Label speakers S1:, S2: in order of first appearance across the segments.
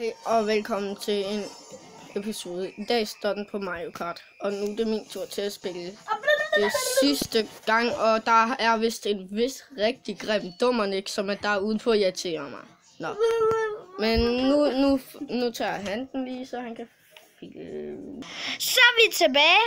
S1: Hej og velkommen til en episode. I dag står den på Mario Kart, og nu er det min tur til at spille det sidste gang, og der er vist en rigtig grim dummernik, som er derude på at irritere mig. Nå. Men nu tager han den lige, så han kan filme.
S2: Så er vi tilbage.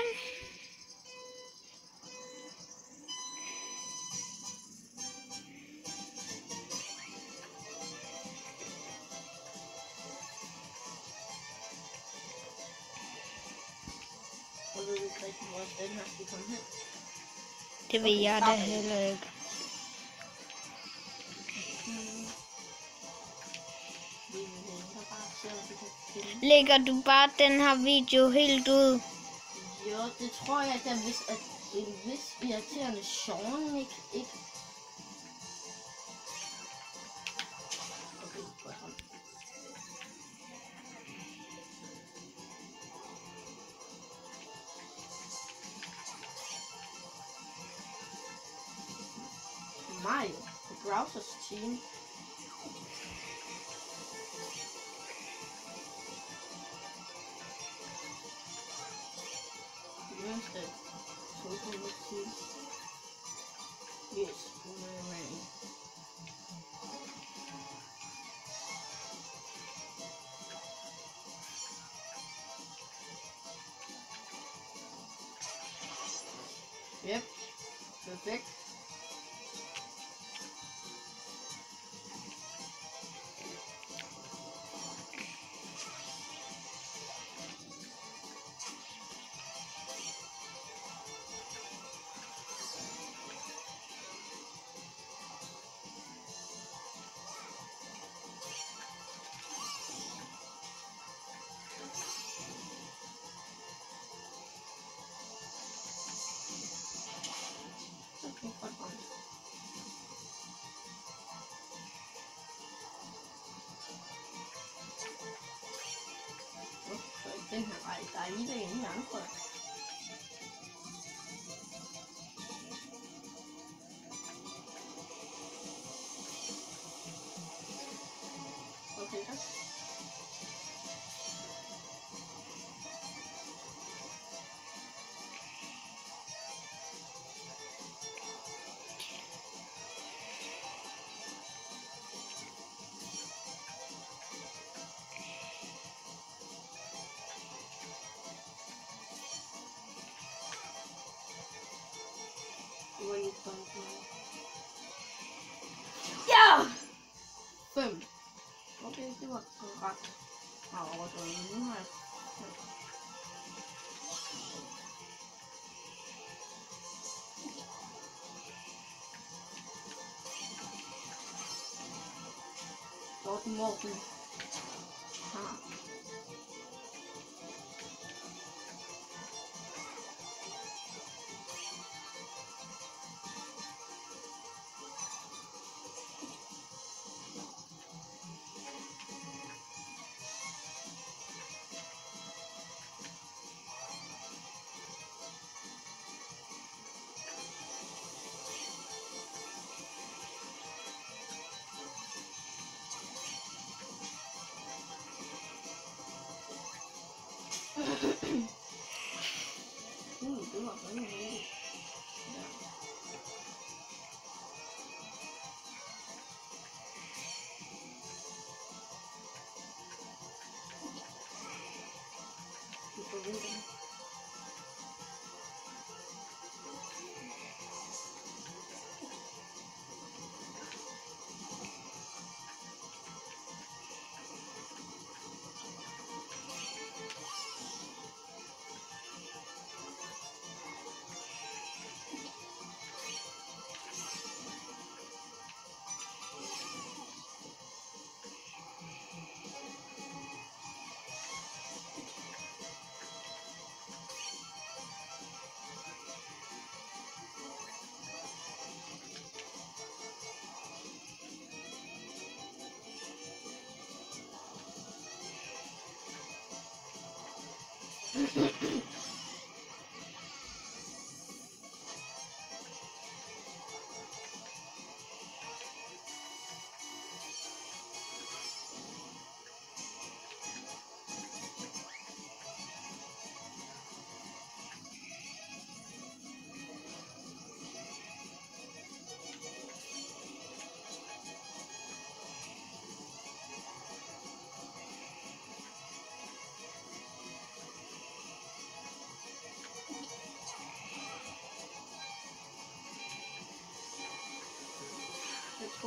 S1: Jeg ved ikke rigtig, hvor den her skal komme hen.
S2: Det ved jeg da heller ikke. Lægger du bare den her video helt ud?
S1: Jo, det tror jeg, at det er en vis irriterende sjovning, ikke? Okay, godt hånd. Mario på Browsers team. Yes, boomerang. Yep, perfekt. Den her vej, der er lige ingen andre. Okay, så. Ja! 5. Okay, det var ret meget overdrevet. Nu har jeg... Morten. Det var sådan noget. Ja. Du får ved det.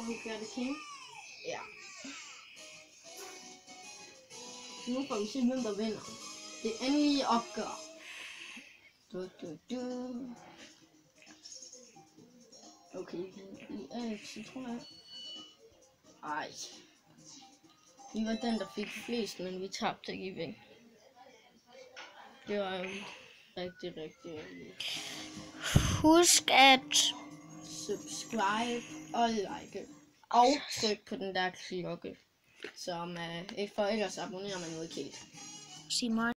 S1: Og hun gør det king. Ja. Nu får vi se, hvem der vinder. Det endelige opgør. Okay, vi er citron. Ej. Vi var den, der fik flest, men vi tabte ikke i vægt. Det var jo rigtig
S2: Husk at
S1: subscribe og like. Og tryk på den der klokke, som for ellers abonnerer man jo ikke helt.
S2: Simon.